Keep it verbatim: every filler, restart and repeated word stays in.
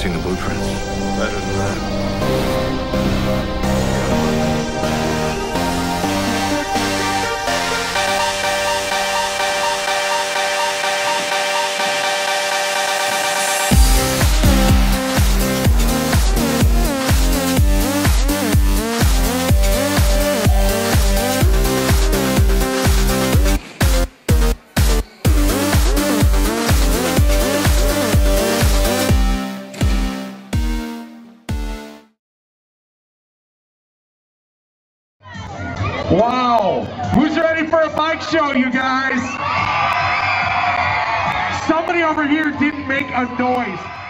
seen the blueprints? Better than that. Wow! Who's ready for a bike show, you guys? Somebody over here didn't make a noise.